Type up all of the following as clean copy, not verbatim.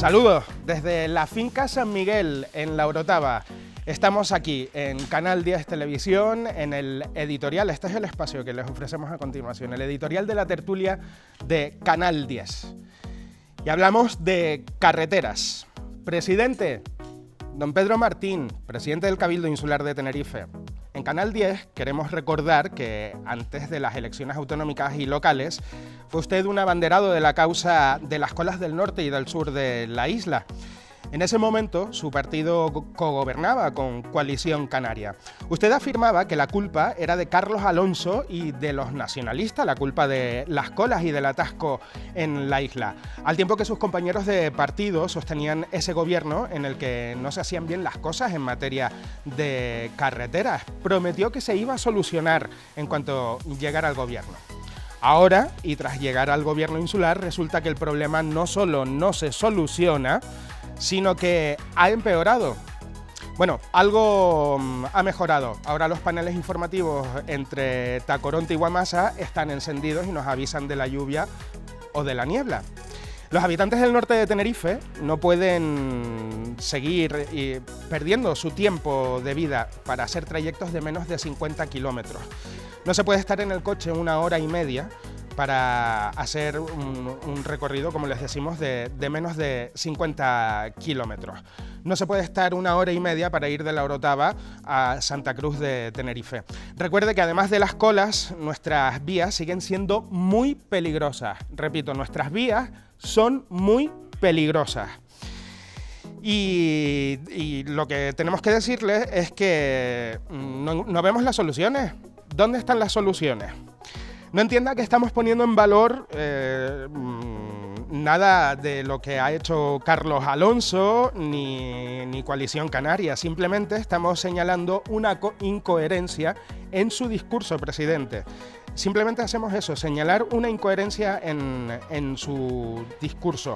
Saludos desde la finca San Miguel en La Orotava. Estamos aquí en Canal 10 Televisión, en el editorial. Este es el espacio que les ofrecemos a continuación, el editorial de la tertulia de Canal 10. Y hablamos de carreteras. Presidente, don Pedro Martín, presidente del Cabildo Insular de Tenerife. En Canal 10 queremos recordar que antes de las elecciones autonómicas y locales fue usted un abanderado de la causa de las colas del norte y del sur de la isla. En ese momento su partido cogobernaba con Coalición Canaria. Usted afirmaba que la culpa era de Carlos Alonso y de los nacionalistas, la culpa de las colas y del atasco en la isla, al tiempo que sus compañeros de partido sostenían ese gobierno en el que no se hacían bien las cosas en materia de carreteras. Prometió que se iba a solucionar en cuanto llegara al gobierno. Ahora, y tras llegar al gobierno insular, resulta que el problema no solo no se soluciona, sino que ha empeorado. Bueno, algo ha mejorado. Ahora los paneles informativos entre Tacoronte y Guamasa están encendidos y nos avisan de la lluvia o de la niebla. Los habitantes del norte de Tenerife no pueden seguir perdiendo su tiempo de vida para hacer trayectos de menos de 50 kilómetros. No se puede estar en el coche 1 hora y media para hacer un recorrido, como les decimos, de menos de 50 kilómetros. No se puede estar 1 hora y media para ir de La Orotava a Santa Cruz de Tenerife. Recuerde que además de las colas, nuestras vías siguen siendo muy peligrosas. Repito, nuestras vías son muy peligrosas. Y lo que tenemos que decirles es que no vemos las soluciones. ¿Dónde están las soluciones? No entienda que estamos poniendo en valor nada de lo que ha hecho Carlos Alonso ni Coalición Canaria. Simplemente estamos señalando una incoherencia en su discurso, presidente. Simplemente hacemos eso, señalar una incoherencia en su discurso.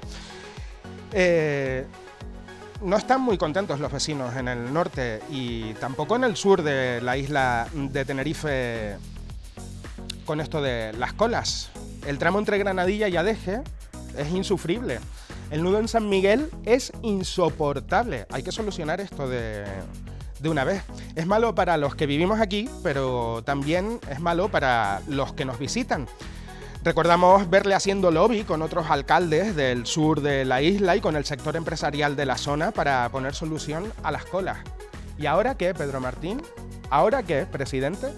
No están muy contentos los vecinos en el norte y tampoco en el sur de la isla de Tenerife con esto de las colas. El tramo entre Granadilla y Adeje es insufrible. El nudo en San Miguel es insoportable. Hay que solucionar esto de una vez. Es malo para los que vivimos aquí, pero también es malo para los que nos visitan. Recordamos verle haciendo lobby con otros alcaldes del sur de la isla y con el sector empresarial de la zona para poner solución a las colas. ¿Y ahora qué, Pedro Martín? ¿Ahora qué, presidente?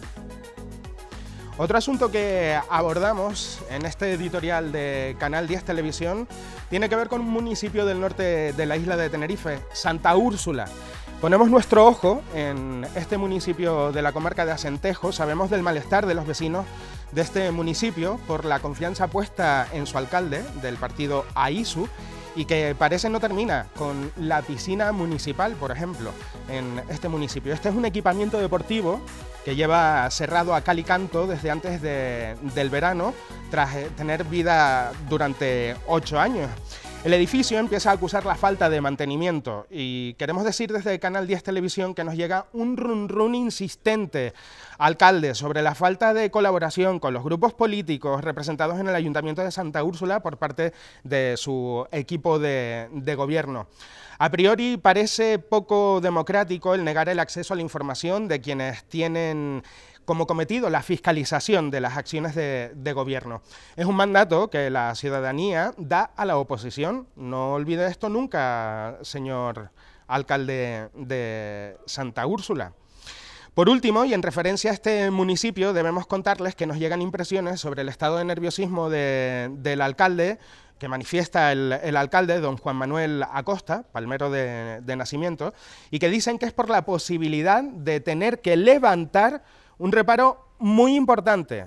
Otro asunto que abordamos en este editorial de Canal 10 Televisión tiene que ver con un municipio del norte de la isla de Tenerife, Santa Úrsula. Ponemos nuestro ojo en este municipio de la comarca de Acentejo. Sabemos del malestar de los vecinos de este municipio por la confianza puesta en su alcalde del partido AISU y que parece no termina con la piscina municipal, por ejemplo, en este municipio. Este es un equipamiento deportivo que lleva cerrado a cal y canto desde antes del verano, tras tener vida durante 8 años. El edificio empieza a acusar la falta de mantenimiento y queremos decir desde Canal 10 Televisión que nos llega un run insistente, alcalde, sobre la falta de colaboración con los grupos políticos representados en el Ayuntamiento de Santa Úrsula por parte de su equipo de gobierno. A priori parece poco democrático el negar el acceso a la información de quienes tienen como cometido la fiscalización de las acciones de gobierno. Es un mandato que la ciudadanía da a la oposición. No olvide esto nunca, señor alcalde de Santa Úrsula. Por último, y en referencia a este municipio, debemos contarles que nos llegan impresiones sobre el estado de nerviosismo del alcalde, que manifiesta el alcalde, don Juan Manuel Acosta, palmero de nacimiento, y que dicen que es por la posibilidad de tener que levantar un reparo muy importante.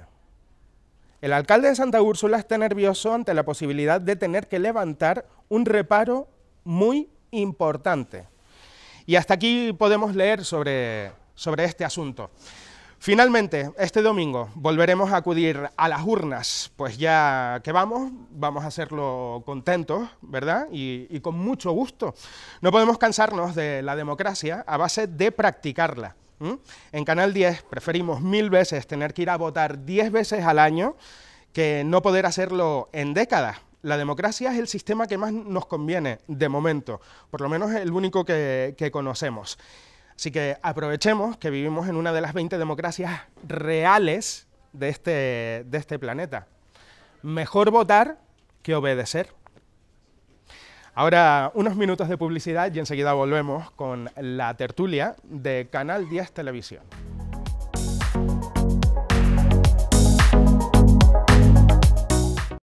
El alcalde de Santa Úrsula está nervioso ante la posibilidad de tener que levantar un reparo muy importante. Y hasta aquí podemos leer sobre este asunto. Finalmente, este domingo volveremos a acudir a las urnas, pues ya que vamos a hacerlo contentos, ¿verdad? Y con mucho gusto. No podemos cansarnos de la democracia a base de practicarla. En Canal 10 preferimos 1000 veces tener que ir a votar 10 veces al año que no poder hacerlo en décadas. La democracia es el sistema que más nos conviene, de momento, por lo menos el único que conocemos. Así que aprovechemos que vivimos en una de las 20 democracias reales de este planeta. Mejor votar que obedecer. Ahora unos minutos de publicidad y enseguida volvemos con la tertulia de Canal 10 Televisión.